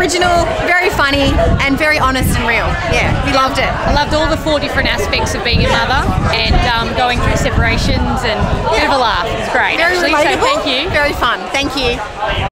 original, very funny, and very honest and real. Yeah, we loved it. I loved all the 4 different aspects of being a mother and going through separations and a bit of a laugh. It's great. Very actually. relatable. So thank you. Very fun. Thank you.